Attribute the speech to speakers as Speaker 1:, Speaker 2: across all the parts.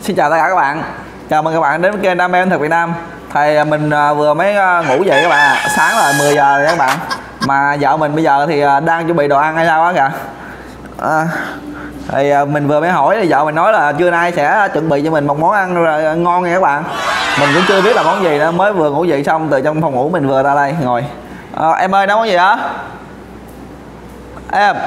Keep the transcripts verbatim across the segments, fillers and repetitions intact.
Speaker 1: Xin chào tất cả các bạn. Chào mừng các bạn đến với kênh Đam mê ẩm thực Việt Nam. Thì mình vừa mới ngủ dậy các bạn ạ. Sáng là mười giờ rồi các bạn. Mà vợ mình bây giờ thì đang chuẩn bị đồ ăn hay sao á kìa. À, thì mình vừa mới hỏi thì vợ mình nói là trưa nay sẽ chuẩn bị cho mình một món ăn ngon nha các bạn. Mình cũng chưa biết là món gì nữa, mới vừa ngủ dậy xong từ trong phòng ngủ mình vừa ra đây ngồi. À, em ơi nấu món gì đó? Em.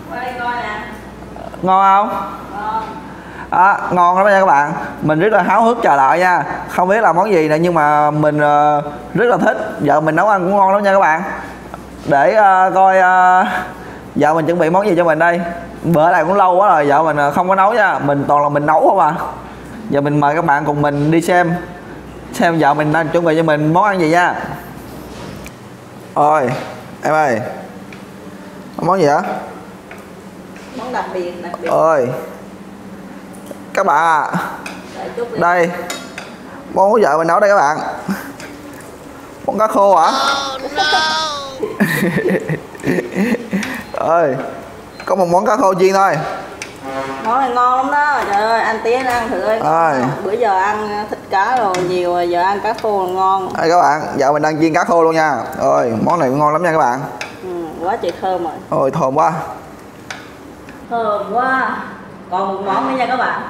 Speaker 1: Ngon không? À, ngon lắm nha các bạn. Mình rất là háo hức chờ đợi nha. Không biết là món gì nè nhưng mà mình uh, rất là thích. Vợ mình nấu ăn cũng ngon lắm nha các bạn. Để uh, coi uh, vợ mình chuẩn bị món gì cho mình đây. Bữa này cũng lâu quá rồi vợ mình không có nấu nha. Mình toàn là mình nấu không à. Giờ mình mời các bạn cùng mình đi xem xem vợ mình đang chuẩn bị cho mình món ăn gì nha. Ôi em ơi, món gì hả?
Speaker 2: Món đặc biệt, đặc biệt.
Speaker 1: Ôi các bạn à, đây món của vợ mình nấu đây các bạn. Món cá khô hả? Oh, no. Ơi, có một món cá khô chiên thôi.
Speaker 2: Món này ngon lắm đó, trời ơi anh Tiến ăn thử ơi.
Speaker 1: Ơi.
Speaker 2: Bữa giờ ăn thịt cá rồi nhiều rồi, giờ ăn cá khô là ngon.
Speaker 1: Đây các bạn, vợ mình đang chiên cá khô luôn nha. Ôi món này cũng ngon lắm nha các bạn.
Speaker 2: Ừ, quá trời thơm rồi.
Speaker 1: Ôi thơm quá.
Speaker 2: Thơm quá. Còn một món nữa nha các bạn.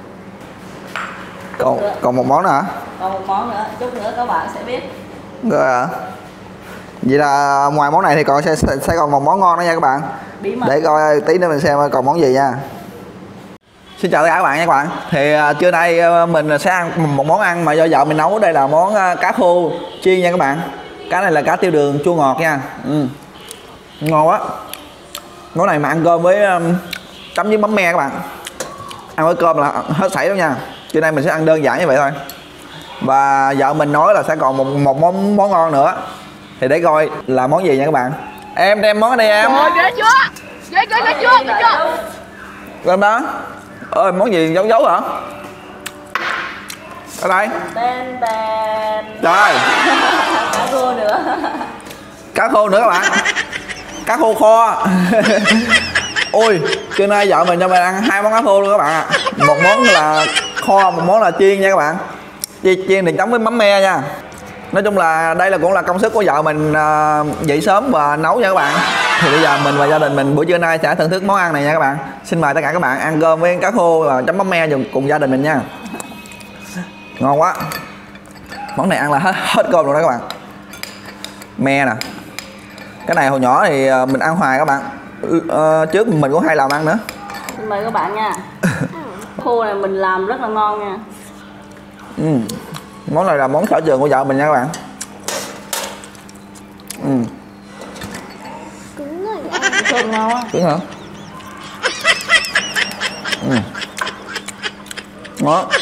Speaker 1: Còn còn một món nữa hả?
Speaker 2: Còn một món nữa, chút nữa các bạn sẽ biết.
Speaker 1: Rồi hả? Vậy là ngoài món này thì còn sẽ sẽ còn một món ngon nữa nha các bạn.
Speaker 2: Bí mật.
Speaker 1: Để coi tí nữa mình xem còn món gì nha. Xin chào tất cả các bạn nha các bạn. Thì uh, trưa nay uh, mình sẽ ăn một món ăn mà do vợ mình nấu. Đây là món uh, cá khô chiên nha các bạn. Cá này là cá tiêu đường chua ngọt nha. Ừ. Ngon quá. Món này mà ăn cơm với um, chấm với mắm me các bạn. Ăn với cơm là hết sảy đâu nha. Trưa nay mình sẽ ăn đơn giản như vậy thôi. Và vợ mình nói là sẽ còn một một món món ngon nữa. Thì để coi là món gì nha các bạn. Em đem món ở đây em.
Speaker 3: Rồi ghê chưa? Ghê ghê ghê chưa? Ghê chưa?
Speaker 1: Lên đó. Ơi món gì giấu giấu hả? Ở đây.
Speaker 2: Tên tên.
Speaker 1: Trời.
Speaker 2: Cá khô nữa.
Speaker 1: Cá khô nữa các bạn. Cá khô kho. Ôi, trưa nay vợ mình cho mình ăn hai món cá khô luôn các bạn ạ. Một món là kho, một món là chiên nha các bạn. Chiên, chiên thì chấm với mắm me nha. Nói chung là đây là cũng là công sức của vợ mình uh, dậy sớm và nấu nha các bạn. Thì bây giờ mình và gia đình mình buổi trưa nay sẽ thưởng thức món ăn này nha các bạn. Xin mời tất cả các bạn ăn cơm với cá khô và chấm mắm me cùng gia đình mình nha. Ngon quá. Món này ăn là hết, hết cơm luôn đó các bạn. Me nè. Cái này hồi nhỏ thì mình ăn hoài các bạn. Uh, trước mình cũng hay làm ăn nữa.
Speaker 2: Xin mời các bạn nha. Khô này mình làm rất là ngon nha.
Speaker 1: Ừ. Món này là món sở trường của vợ mình nha các bạn. Ừ.
Speaker 2: Cứng rồi. Thơm ngon á.
Speaker 1: Cứng hả? Ừ. Đó.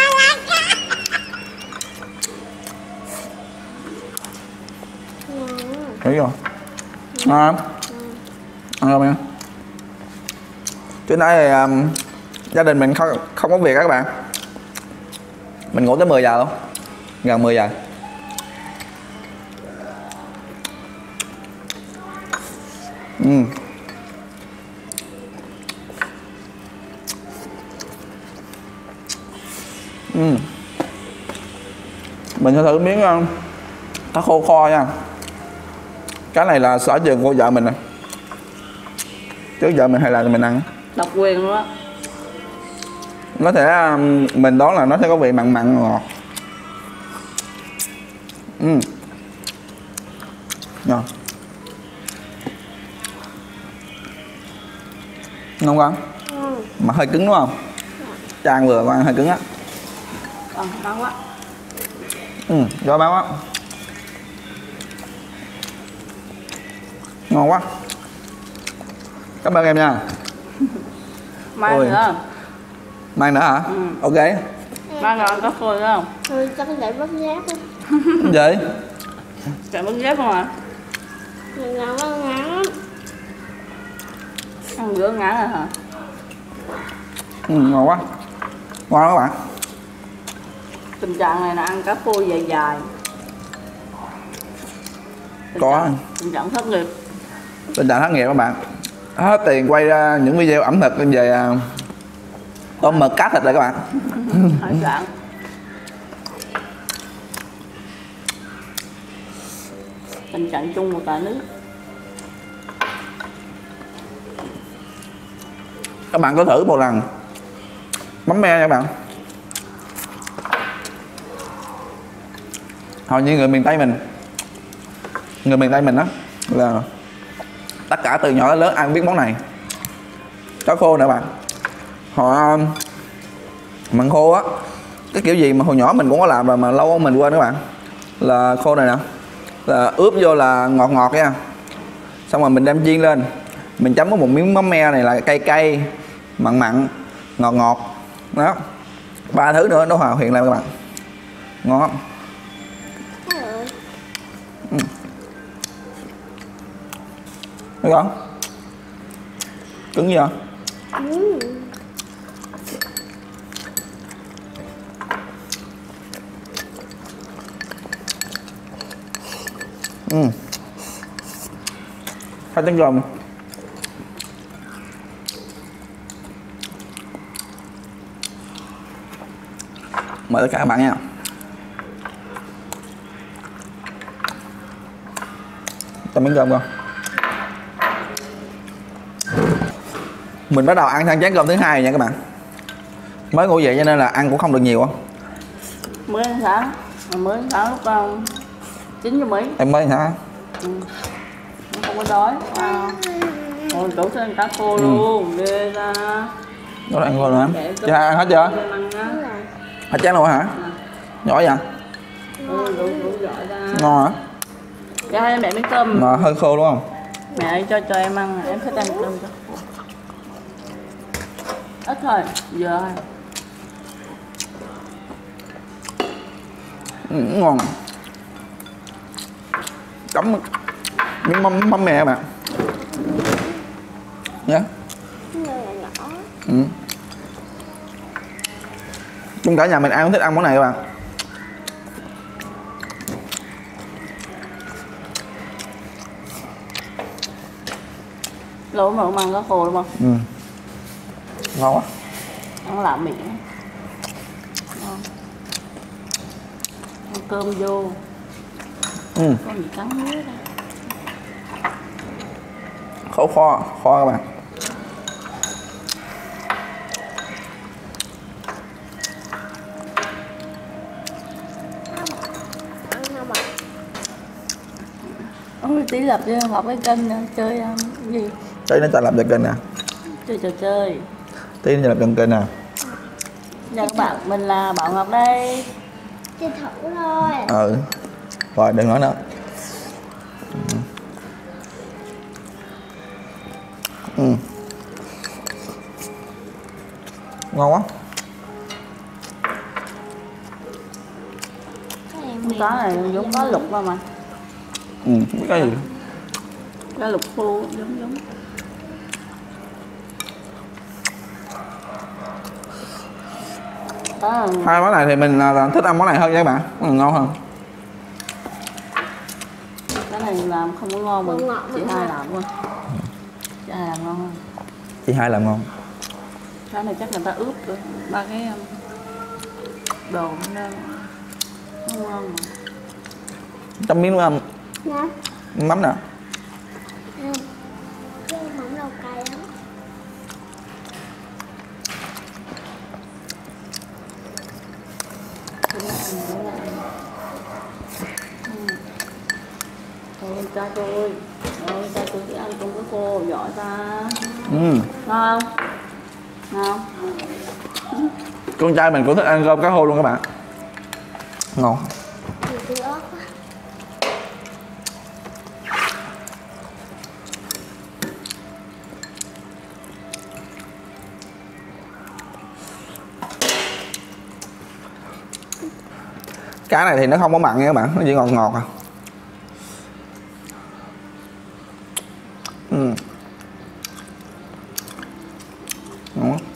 Speaker 1: Thấy chưa? Ngon không? Ăn không em? Trước nay thì um, gia đình mình không, không có việc các bạn. Mình ngủ tới mười giờ luôn. Gần mười giờ. Ừ. Ừ. Mình sẽ thử miếng uh, cá khô kho nha. Cái này là sở trường của vợ mình nè. Trước vợ mình hay làm cho mình ăn.
Speaker 2: Độc quyền luôn á.
Speaker 1: Nó sẽ mình đoán là nó sẽ có vị mặn mặn ngọt. Ừ. Ngon. Ngon không? Ừ. Mà hơi cứng đúng không? Cha ăn vừa con ăn hơi cứng á.
Speaker 2: Còn ngon quá.
Speaker 1: Ừ, cho béo quá. Ngon quá. Cảm ơn em nha.
Speaker 2: Mai
Speaker 1: Ôi.
Speaker 2: nữa.
Speaker 1: Mai nữa hả?
Speaker 2: Ừ.
Speaker 1: Ok.
Speaker 2: Mai nữa có khô nữa không?
Speaker 3: Thôi chắc để bớt giáp á.
Speaker 1: Gì?
Speaker 2: Chạy bớt giáp không ạ?
Speaker 3: Mình làm ăn ngắn lắm.
Speaker 2: Ăn bữa ngắn rồi hả?
Speaker 1: Ừ, ngon quá. Ngon lắm các bạn.
Speaker 2: Tình trạng này là ăn cá khô dài dài. Tình
Speaker 1: Có.
Speaker 2: trạng, tình trạng thất nghiệp.
Speaker 1: Tình trạng thất nghiệp các bạn. Hết tiền quay ra những video ẩm thực về Tôm mực cá thịt rồi các bạn.
Speaker 2: Hải sản. Tình trạng chung của cả nước.
Speaker 1: Các bạn có thử một lần mắm me nha các bạn. Hầu như người miền Tây mình, người miền Tây mình đó là tất cả từ nhỏ đến lớn ai cũng biết món này. Cháo khô nè bạn. Họ mặn khô á, cái kiểu gì mà hồi nhỏ mình cũng có làm rồi mà lâu mình quên các bạn. Là khô này nè, là ướp vô là ngọt ngọt nha. Xong rồi mình đem chiên lên, mình chấm có một miếng mắm me này là cay cay, mặn mặn, ngọt ngọt đó, ba thứ nữa nó hòa quyện lại các bạn, ngon lắm. Ừ. Thấy không? Cứng chưa?
Speaker 3: Ừ.
Speaker 1: Ừ. Hai trứng gồm. Mời tất cả các bạn nha. Cho miếng cơm coi. Mình bắt đầu ăn sang chén cơm thứ hai nha các bạn. Mới ngủ dậy cho nên là ăn cũng không được nhiều á.
Speaker 2: Mới ăn sáng, mới ăn sáng lúc um, chín giờ mấy.
Speaker 1: Em mới hả?
Speaker 2: Ừ. Không có đói. À. Ôi đổ thêm cá khô ừ. luôn, ghê ra.
Speaker 1: Đó là ăn ngon lắm. Chị Hai ăn hết chưa? Hết chén luôn hả? À. Nhỏ vậy?
Speaker 2: Ừ, đủ, đủ giỏi ra.
Speaker 1: Ngon hả?
Speaker 2: Dạ hai mẹ miếng cơm.
Speaker 1: Mà hơi khô đúng không?
Speaker 2: Mẹ ơi, cho cho em ăn, em thích ăn cơm cho. Ít thôi, giờ thôi.
Speaker 1: Ừ, ngon. Chấm miếng mắm mắm mè mà. Nhá. Ừ. Chung cả nhà mình ăn cũng thích ăn món này các bạn.
Speaker 2: Lâu mà không ăn cá khô đúng không?
Speaker 1: Ừ. Ngon quá.
Speaker 2: Ăn lạ miệng. Ngon. Ăn cơm vô.
Speaker 1: Ừ.
Speaker 2: Có gì cắn muối đây.
Speaker 1: Khổ kho, kho các bạn.
Speaker 2: Ôi tí lập cho học cái kênh nữa, chơi um, gì?
Speaker 1: Tí nó cho làm được kênh nè.
Speaker 2: Chơi trò chơi.
Speaker 1: Tí nó cho làm được kênh nè.
Speaker 2: Chào các bạn, mình là Bảo Ngọc đây.
Speaker 3: Chơi thử thôi.
Speaker 1: Ừ. Rồi đừng nói nữa. Ừ. Ừ. Ngon quá.
Speaker 2: Con cá này giống cá lục mà mà.
Speaker 1: Ừ, biết cái gì?
Speaker 2: Cá lục khô giống giống. À.
Speaker 1: Hai món này thì mình là thích ăn món này hơn nha các bạn, nó ngon hơn.
Speaker 2: Cái này làm không có ngon mà chị Hai làm luôn. Chị Hai làm ngon hơn.
Speaker 1: Chị Hai làm ngon.
Speaker 2: Cái này chắc người ta ướp rồi. Ba cái đồ nên nó ngon mà.
Speaker 1: Trong miếng um,
Speaker 3: Nè.
Speaker 1: mắm nè.
Speaker 3: Ừ. Cái mắm đâu cay lắm.
Speaker 2: Ôi cha tôi, ôi cha tôi chỉ ăn con cái khô giỏi ta.
Speaker 1: Ừ.
Speaker 2: Ngon không? Ngon.
Speaker 1: Con trai mình cũng thích ăn cơm cá khô luôn các bạn. Ngon.
Speaker 3: Nhiều tương ớt quá.
Speaker 1: Cá này thì nó không có mặn nha các bạn, nó chỉ ngọt ngọt à. Ừ. Ngon quá.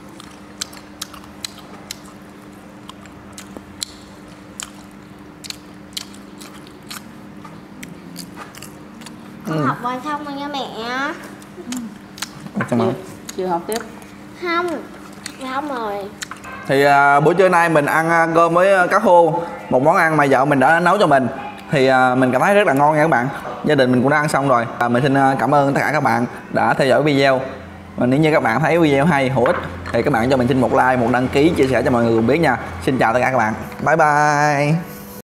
Speaker 3: Con
Speaker 1: Ừ.
Speaker 3: học完xong rồi nha mẹ.
Speaker 1: Ở trong đó.
Speaker 2: Chưa học tiếp.
Speaker 3: Không. Không rồi.
Speaker 1: Thì à, buổi trưa nay mình ăn à, cơm với à, cá khô, một món ăn mà vợ mình đã nấu cho mình. Thì à, mình cảm thấy rất là ngon nha các bạn. Gia đình mình cũng đã ăn xong rồi. à, Mình xin à, cảm ơn tất cả các bạn đã theo dõi video. Và nếu như các bạn thấy video hay, hữu ích thì các bạn cho mình xin một like, một đăng ký, chia sẻ cho mọi người cùng biết nha. Xin chào tất cả các bạn. Bye bye.